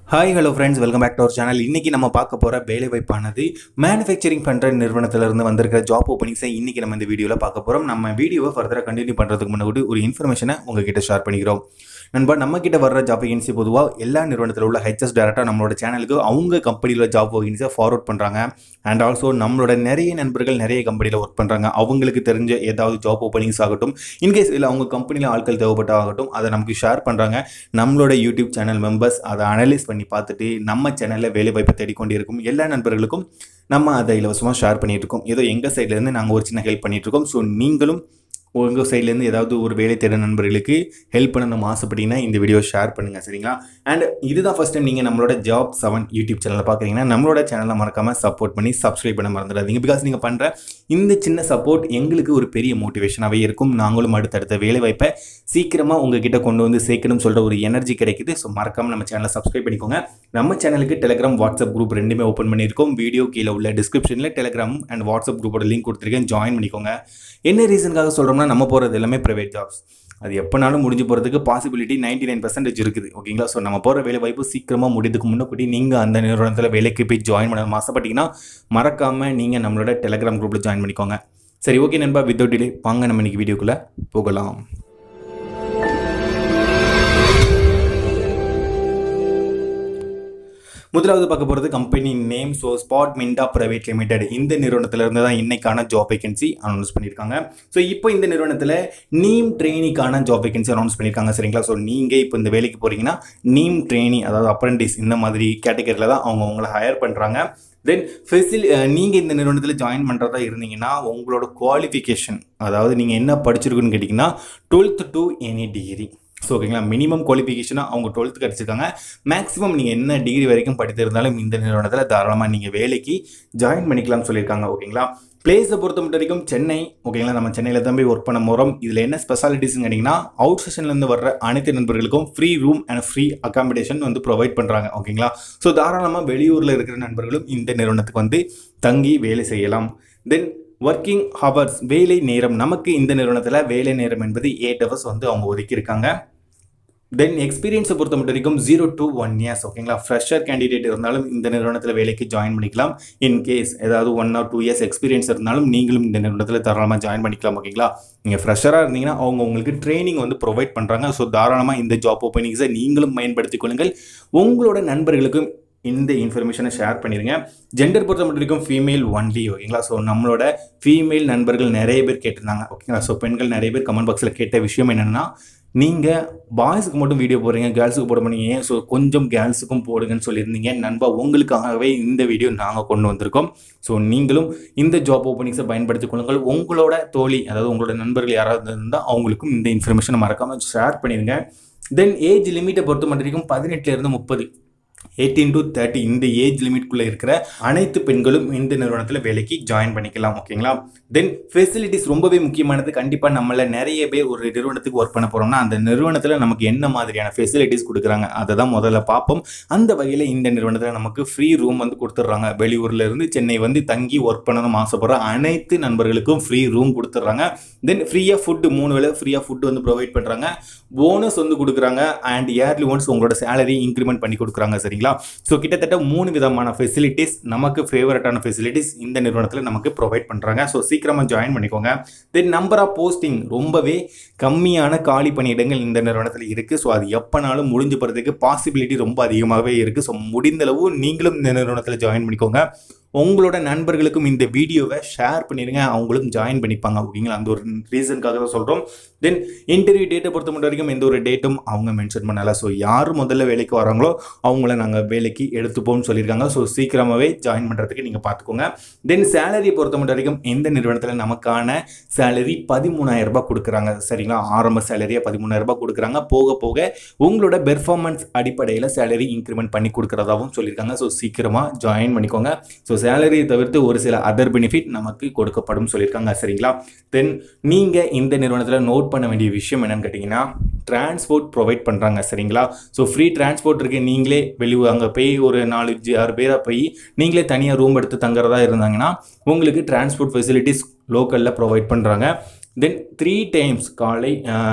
Hi, hello friends, welcome back to our channel. இன்னைக்கு நம்ம பார்க்க போற வேலை வாய்ப்பானது மேனுஃபேக்சரிங் பண்ற நிறுவனத்துல இருந்து வந்திருக்கிற ஜாப் ஓபனிங்ஸை இன்னைக்கு நம்ம இந்த வீடியோல பார்க்க போறோம். நம்ம வீடியோவை ஃபர்தரா கண்டினியூ பண்றதுக்கு முன்னாடி ஒரு இன்ஃபர்மேஷனை உங்ககிட்ட ஷேர் பண்ணிக்கிறோம். நண்பா, நம்ம கிட்ட வர்ற ஜாப் வேகன்சி பொதுவா எல்லா நிறுவனத்துல உள்ள ஹெச்எஸ் டைரக்டா நம்மளோட சேனலுக்கு அவங்க கம்பெனில ஜாப் வேகன்சியை ஃபார்வர்ட் பண்றாங்க. அண்ட் ஆல்சோ நம்மளோட நிறைய நண்பர்கள் நிறைய கம்பெனியில் ஒர்க் பண்ணுறாங்க. அவங்களுக்கு தெரிஞ்ச ஏதாவது ஜாப் ஓப்பனிங்ஸ் ஆகட்டும், இன்கேஸ் இல்லை அவங்க கம்பெனியில் ஆட்கள் தேவைப்பட்ட ஆகட்டும், அதை நமக்கு ஷேர் பண்ணுறாங்க. நம்மளோட யூடியூப் சேனல் மெம்பர்ஸ் அதை அனலைஸ் பண்ணி பார்த்துட்டு நம்ம சேனலில் வேலை வாய்ப்பை தேடிக்கொண்டிருக்கும் எல்லா நண்பர்களுக்கும் நம்ம அதை இலவசமாக ஷேர் பண்ணிட்டு இருக்கோம். ஏதோ எங்கள் சைட்லேருந்து நாங்கள் ஒரு சின்ன ஹெல்ப் பண்ணிட்டு இருக்கோம். ஸோ நீங்களும் உங்கள் சைட்லேருந்து ஏதாவது ஒரு வேலை தேட நண்பர்களுக்கு ஹெல்ப் பண்ணணும் ஆசைப்பட்டீங்கன்னா இந்த வீடியோ ஷேர் பண்ணுங்கள், சரிங்களா? அண்ட் இதுதான் ஃபஸ்ட் டைம் நீங்கள் நம்மளோட job7 யூடியூப் சேனலில் பார்க்குறீங்கன்னா நம்மளோட சேனலை மறக்காமல் சப்போர்ட் பண்ணி சப்ஸ்கிரைப் பண்ண மறந்துடாதீங்க. பிகாஸ் நீங்கள் பண்ணுற இந்த சின்ன சப்போர்ட் எங்களுக்கு ஒரு பெரிய மோட்டிவேஷனாகவே இருக்கும். நாங்களும் அடுத்தடுத்த வேலை வாய்ப்பை சீக்கிரமாக உங்ககிட்ட கொண்டு வந்து சேர்க்கணும்னு சொல்கிற ஒரு எனர்ஜி கிடைக்குது. ஸோ மறக்காமல் நம்ம சேனலை சப்ஸ்கிரைப் பண்ணிக்கோங்க. நம்ம சேனலுக்கு டெலிகிராம் வாட்ஸ்அப் குரூப் ரெண்டுமே ஓப்பன் பண்ணியிருக்கோம். வீடியோ கீழே உள்ள டிஸ்கிரிப்ஷனில் டெலிகிராம் அண்ட் வாட்ஸ்அப் குரூப்போட லிங்க் கொடுத்துருக்கேன், ஜாயின் பண்ணிக்கோங்க. என்ன ரீசனுக்காக சொல்கிறோம்னா, நம்ம போகிறது எல்லாமே ப்ரைவேட் ஜாப்ஸ். அது எப்போனாலும் முடிஞ்சு போகிறதுக்கு பாசிபிலிட்டி 99% இருக்குது, ஓகேங்களா? ஸோ நம்ம போகிற வேலை வாய்ப்பு சீக்கிரமாக முடிதுக்கு முன்னாடி நீங்கள் அந்த நிறுவனத்தில் வேலைக்கு போய் ஜாயின் பண்ண ஆசைப்பட்டீங்கன்னா மறக்காமல் நீங்கள் நம்மளோட டெலிகிராம் குரூப்பில் ஜாயின் பண்ணிக்கோங்க. சரி, ஓகே நண்பா, வித்தவுட் டிலே வாங்க நம்ம இன்றைக்கி வீடியோக்குள்ளே போகலாம். முதலாவது பார்க்க போகிறது company name. So Spark Minda private limited இந்த நிறுவனத்திலிருந்து தான் இன்னைக்கான ஜாப் வேகன்சி அனௌன்ஸ் பண்ணியிருக்காங்க. ஸோ இப்போ இந்த நிறுவனத்தில் நீம் ட்ரெயினிக்கான ஜாப் வேகன்சி அனௌன்ஸ் பண்ணியிருக்காங்க, சரிங்களா? ஸோ நீங்கள் இப்போ இந்த வேலைக்கு போகிறீங்கன்னா நீம் ட்ரெயினி, அதாவது அப்ரெண்டிஸ், இந்த மாதிரி கேட்டகரியில் தான் அவங்க உங்களை ஹையர் பண்ணுறாங்க. தென் நீங்கள் இந்த நிறுவனத்தில் ஜாயின் பண்ணுறதா இருந்தீங்கன்னா உங்களோட குவாலிஃபிகேஷன், அதாவது நீங்கள் என்ன படிச்சிருக்குன்னு கேட்டிங்கன்னா 12th to any degree. So ஓகேங்களா, மினிமம் குவாலிஃபிகேஷனாக அவங்க 12th கிடச்சிருக்காங்க. மேக்ஸிமம் நீங்கள் என்ன டிகிரி வரைக்கும் படித்திருந்தாலும் இந்த நிறுவனத்தில் தாராளமாக நீங்கள் வேலைக்கு ஜாயின் பண்ணிக்கலாம்னு சொல்லியிருக்காங்க, ஓகேங்களா? பிளேஸை பொறுத்த மட்டும் வரைக்கும் சென்னை, ஓகேங்களா? நம்ம சென்னையில் தான் போய் ஒர்க் பண்ண போகிறோம். இதில் என்ன ஸ்பெஷாலிட்டிஸ்ன்னு கேட்டிங்கன்னா, அவுட் ஸ்டேஷன்லேருந்து வர்ற அனைத்து நண்பர்களுக்கும் free room and free accommodation வந்து ப்ரொவைட் பண்ணுறாங்க, ஓகேங்களா? ஸோ தாராளமாக வெளியூரில் இருக்கிற நண்பர்களும் இந்த நிறுவனத்துக்கு வந்து தங்கி வேலை செய்யலாம். தென் ஒர்க்கிங் ஹவர்ஸ், வேலை நேரம், நமக்கு இந்த நிறுவனத்தில் வேலை நேரம் என்பது 8 hours வந்து அவங்க ஒதுக்கியிருக்காங்க. தென் எக்ஸ்பீரியன்ஸை பொறுத்த மட்டும் வரைக்கும் 0 to 1 years, ஓகேங்களா? ஃப்ரெஷர் கேண்டிடேட் இருந்தாலும் இந்த நிறுவனத்தில் வேலைக்கு ஜாயின் பண்ணிக்கலாம். இன்கேஸ் ஏதாவது 1 or 2 years எக்ஸ்பீரியன்ஸ் இருந்தாலும் நீங்களும் இந்த நிறுவனத்தில் தாராளமாக ஜாயின் பண்ணிக்கலாம், ஓகேங்களா? நீங்கள் ஃப்ரெஷராக இருந்தீங்கன்னா அவங்க உங்களுக்கு ட்ரைனிங் வந்து ப்ரொவைட் பண்ணுறாங்க. ஸோ தாராளமாக இந்த ஜாப் ஓப்பனிங்ஸை நீங்களும் பயன்படுத்திக் கொள்ளுங்கள். உங்களோட நண்பர்களுக்கும் இந்த இன்ஃபர்மேஷனை ஷேர் பண்ணிடுங்க. ஜெண்டர் பொறுத்த மட்டும் வரைக்கும் ஃபீமேல் ஒன்லி, ஓகேங்களா? ஸோ நம்மளோட ஃபீமேல் நண்பர்கள் நிறைய பேர் கேட்டிருந்தாங்க, ஓகேங்களா? ஸோ பெண்கள் நிறைய பேர் கமெண்ட் பாக்ஸில் கேட்ட விஷயம் என்னென்னா, நீங்கள் பாய்ஸுக்கு மட்டும் வீடியோ போடுறீங்க, கேர்ள்ஸுக்கு போட மாட்டீங்க, ஸோ கொஞ்சம் கேர்ள்ஸுக்கும் போடுங்கன்னு சொல்லியிருந்தீங்க. நண்பா, உங்களுக்காகவே இந்த வீடியோ நாங்கள் கொண்டு வந்திருக்கோம். ஸோ நீங்களும் இந்த ஜாப் ஓப்பனிங்ஸை பயன்படுத்திக் கொள்ளுங்கள். உங்களோட தோழி, அதாவது உங்களோட நண்பர்கள் யாராவது இருந்தால் அவங்களுக்கும் இந்த இன்ஃபர்மேஷனை மறக்காமல் ஷேர் பண்ணிடுங்க. தென் ஏஜ் லிமிட்டை பொறுத்த மட்டும் வரைக்கும் 18 to 30, 18 to 30 இந்த ஏஜ் லிமிட்குள்ளே இருக்கிற அனைத்து பெண்களும் இந்த நிறுவனத்தில் வேலைக்கு ஜாயின் பண்ணிக்கலாம், ஓகேங்களா? தென் ஃபெசிலிட்டிஸ் ரொம்பவே முக்கியமானது. கண்டிப்பாக நம்மள நிறைய பேர் ஒரு நிறுவனத்துக்கு ஒர்க் பண்ண போகிறோம்னா அந்த நிறுவனத்தில் நமக்கு என்ன மாதிரியான ஃபெசிலிட்டிஸ் கொடுக்குறாங்க அதை தான் முதல்ல பார்ப்போம். அந்த வகையில் இந்த நிறுவனத்தில் நமக்கு ஃப்ரீ ரூம் வந்து கொடுத்துட்றாங்க. வெளியூரில் இருந்து சென்னை வந்து தங்கி ஒர்க் பண்ணணும் ஆசைப்படுற அனைத்து நண்பர்களுக்கும் ஃப்ரீ ரூம் கொடுத்துட்றாங்க. தென் ஃப்ரீயாக ஃபுட்டு, 3 வேளை ஃப்ரீயாக ஃபுட்டு வந்து ப்ரொவைட் பண்ணுறாங்க. போனஸ் வந்து கொடுக்குறாங்க. அண்ட் இயர்லி ஒன்ஸ் உங்களோட சேலரி இன்க்ரிமெண்ட் பண்ணி கொடுக்குறாங்க, சரிங்களா? ஸோ கிட்டத்தட்ட 3 விதமான ஃபெசிலிட்டிஸ், நமக்கு ஃபேவரட்டான ஃபெசிலிட்டிஸ் இந்த நிறுவனத்தில் நமக்கு ப்ரொவைட் பண்ணுறாங்க. ஸோ சீக்கிரமாக ஜாயின் பண்ணிக்கோங்க. தென் நம்பர் ஆஃப் போஸ்டிங், ரொம்பவே கம்மியான காலி பணியிடங்கள் இந்த நிறுவனத்தில் இருக்குது. ஸோ அது எப்போனாலும் முடிஞ்சு போகிறதுக்கு பாசிபிலிட்டி ரொம்ப அதிகமாகவே இருக்குது. ஸோ முடிந்தளவு நீங்களும் இந்த நிறுவனத்தில் ஜாயின் பண்ணிக்கோங்க. உங்களோட நண்பர்களுக்கும் இந்த வீடியோவை ஷேர் பண்ணிடுங்க, அவங்களும் ஜாயின் பண்ணிப்பாங்க, ஓகேங்களா? அந்த ஒரு ரீசனுக்காக தான் சொல்கிறோம். தென் இன்டர்வியூ டேட்டை பொறுத்த மட்டும் வரைக்கும் எந்த ஒரு டேட்டும் அவங்க மென்ஷன் பண்ணலை. ஸோ யார் முதல்ல வேலைக்கு வராங்களோ அவங்கள நாங்கள் வேலைக்கு எடுத்துப்போம்னு சொல்லியிருக்காங்க. ஸோ சீக்கிரமாகவே ஜாயின் பண்ணுறதுக்கு நீங்கள் பார்த்துக்கோங்க. தென் சேலரியை பொறுத்த மட்டும் வரைக்கும் இந்த நிறுவனத்தில் நமக்கான சேலரி 13,000 ரூபாய் கொடுக்குறாங்க, சரிங்களா? ஆரம்ப சேலரியாக 13,000 ரூபாய் கொடுக்குறாங்க. போக போக உங்களோட பெர்ஃபார்மன்ஸ் அடிப்படையில் சேலரி இன்க்ரிமெண்ட் பண்ணி கொடுக்குறதாகவும் சொல்லியிருக்காங்க. ஸோ சீக்கிரமாக ஜாயின் பண்ணிக்கோங்க. ஸோ சேலரியை தவிர்த்து ஒரு சில அதர் பெனிஃபிட் நமக்கு கொடுக்கப்படும் சொல்லியிருக்காங்க, சரிங்களா? தென் நீங்கள் இந்த நிறுவனத்தில் நோட் பண்ண வேண்டிய விஷயம் என்னன்னு கேட்டிங்கன்னா, டிரான்ஸ்போர்ட் ப்ரொவைட் பண்ணுறாங்க, சரிங்களா? ஸோ ஃப்ரீ டிரான்ஸ்போர்ட் இருக்குது. நீங்களே வெளியே அங்கே போய் ஒரு 4-6 பேராக போய் நீங்களே தனியாக ரூம் எடுத்து தங்குறதா இருந்தாங்கன்னா உங்களுக்கு டிரான்ஸ்போர்ட் ஃபெசிலிட்டிஸ் லோக்கலில் ப்ரொவைட் பண்ணுறாங்க. தென் 3 டைம்ஸ் காலை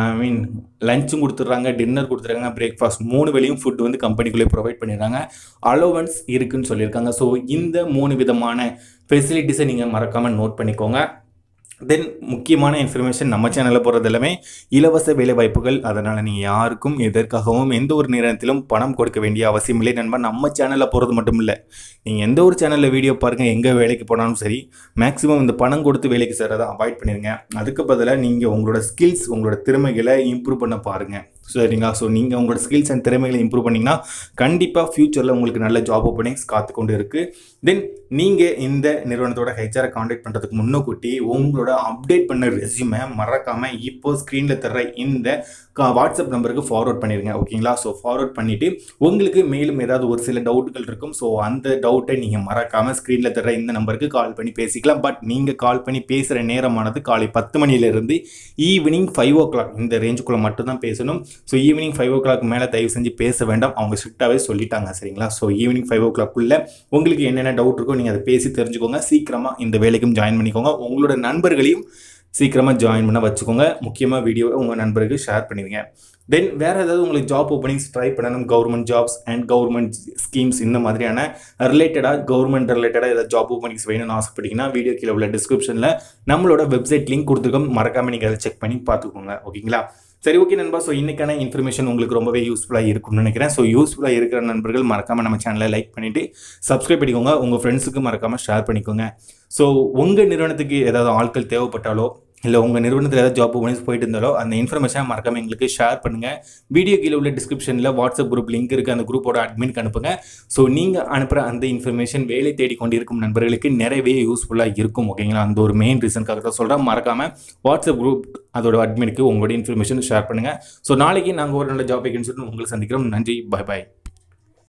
லஞ்சும் கொடுத்துட்றாங்க, டின்னர் கொடுத்துட்றாங்க, பிரேக்ஃபாஸ்ட் 3 வேளையும் ஃபுட் வந்து கம்பெனிக்குள்ளே ப்ரொவைட் பண்ணிடுறாங்க. அலோவன்ஸ் இருக்குன்னு சொல்லியிருக்காங்க. ஸோ இந்த 3 விதமான ஃபெசிலிட்டிஸை நீங்கள் மறக்காமல் நோட் பண்ணிக்கோங்க. தென் முக்கியமான இன்ஃபர்மேஷன், நம்ம சேனலில் போகிறது எல்லாமே இலவச வேலை வாய்ப்புகள். அதனால் நீங்கள் யாருக்கும் எதற்காகவும் எந்த ஒரு நேரத்திலும் பணம் கொடுக்க வேண்டிய அவசியம் இல்லை நண்பா. நம்ம சேனலில் போகிறது மட்டும் இல்லை, நீங்கள் எந்த ஒரு சேனலில் வீடியோ பாருங்கள், எங்கே வேலைக்கு போனாலும் சரி, மேக்ஸிமம் இந்த பணம் கொடுத்து வேலைக்கு சேர்றதை அவாய்ட் பண்ணிடுங்க. அதுக்கு பதிலாக நீங்கள் உங்களோட ஸ்கில்ஸ், உங்களோட திறமைகளை இம்ப்ரூவ் பண்ண பாருங்கள். சரிங்களா? ஸோ நீங்கள் உங்களோட ஸ்கில்ஸ் அண்ட் திறமைகளை இம்ப்ரூவ் பண்ணிங்கன்னா கண்டிப்பாக ஃப்யூச்சரில் உங்களுக்கு நல்ல ஜாப் ஓப்பனிங்ஸ் காத்து கொண்டு இருக்குது. தென் நீங்கள் இந்த நிறுவனத்தோட ஹெச்ஆரை காண்டாக்ட் பண்ணுறதுக்கு முன்னக்கூட்டி உங்களோட அப்டேட் பண்ண ரெஸ்யூமை மறக்காமல் இப்போ ஸ்க்ரீனில் தர்ற இந்த வாட்ஸ்அப் நம்பருக்கு ஃபார்வர்ட் பண்ணிடுங்க. ஓகேங்களா? ஸோ ஃபார்வர்ட் பண்ணிவிட்டு உங்களுக்கு மேலும் ஏதாவது ஒரு சில டவுட்டுகள் இருக்கும். ஸோ அந்த டவுட்டை நீங்கள் மறக்காமல் ஸ்க்ரீனில் தர்ற இந்த நம்பருக்கு கால் பண்ணி பேசிக்கலாம். பட் நீங்கள் கால் பண்ணி பேசுகிற நேரமானது காலை 10 மணியிலிருந்து ஈவினிங் 5 o'clock இந்த ரேஞ்சுக்குள்ளே மட்டும்தான் பேசணும். ஸோ ஈவினிங் 5 o'clock மேலே தயவு செஞ்சு பேச வேண்டாம், அவங்க ஸ்ட்ரிக்டாகவே சொல்லிட்டாங்க. சரிங்களா? ஸோ ஈவினிங் 5 o'clock உங்களுக்கு என்னென்ன டவுட் இருக்கோ நீங்கள் அதை பேசி தெரிஞ்சுக்கோங்க. சீக்கிரமாக இந்த வேலைக்கும் ஜாயின் பண்ணிக்கோங்க. உங்களோட நண்பர்களையும் சீக்கிரமாக ஜாயின் பண்ண வச்சுக்கோங்க. முக்கியமாக வீடியோவை உங்கள் நண்பருக்கு ஷேர் பண்ணுவீங்க. தென் வேறு ஏதாவது உங்களுக்கு ஜாப் ஓப்பனிங்ஸ் ட்ரை பண்ணணும், government jobs and government schemes இந்த மாதிரியான கவர்மெண்ட் ரிலேட்டடாக ஏதாவது ஜாப் ஓப்பனிங்ஸ் வேணும்னு ஆசைப்பட்டீங்கன்னா வீடியோ கீழே உள்ள டிஸ்கிரிப்ஷனில் நம்மளோட வெப்சைட் லிங்க் கொடுத்துருக்கோம், மறக்காமல் நீங்கள் அதை செக் பண்ணி பார்த்துக்கோங்க. ஓகேங்களா? சரி, ஓகே நண்பா. ஸோ இன்றைக்கான இன்ஃபர்மேஷன் உங்களுக்கு ரொம்பவே யூஸ்ஃபுல்லாக இருக்கும்னு நினைக்கிறேன். ஸோ யூஸ்ஃபுல்லாக இருக்கிற நண்பர்கள் மறக்காமல் நம்ம சேனலை லைக் பண்ணிவிட்டு சப்ஸ்கிரைப் பண்ணிக்கோங்க. உங்கள் ஃப்ரெண்ட்ஸுக்கு மறக்காமல் ஷேர் பண்ணிக்கோங்க. ஸோ உங்கள் நிறுவனத்துக்கு ஏதாவது ஆட்கள் தேவைப்பட்டாலோ, இல்லை உங்கள் நிறுவனத்தில் ஏதாவது ஜாப் ஓப்பனிங்ஸ் போயிட்டு இருந்தாலோ அந்த இன்ஃபர்மேஷனை மறக்காமல் எங்களுக்கு ஷேர் பண்ணுங்கள். வீடியோ கீழே உள்ள டிஸ்கிரிப்ஷனில் வாட்ஸ்அப் குரூப் லிங்க் இருக்குது, அந்த குரூப்போட அட்மினுக்கு அனுப்புங்க. ஸோ நீங்கள் அனுப்புகிற அந்த இன்ஃபர்மேஷன் வேலை தேடி கொண்டிருக்கும் நண்பர்களுக்கு நிறையவே யூஸ்ஃபுல்லாக இருக்கும். ஓகேங்களா? அந்த ஒரு மெயின் ரீசனுக்காக தான் சொல்கிறேன். மறக்காமல் வாட்ஸ்அப் குரூப் அதோட அட்மினுக்கு உங்களோட இன்ஃபர்மேஷன் ஷேர் பண்ணுங்கள். ஸோ நாளைக்கு நாங்கள் ஒரு நல்ல ஜாப் வேகன்சி உங்களை சந்திக்கிறோம். நன்றி, பாய் பாய்.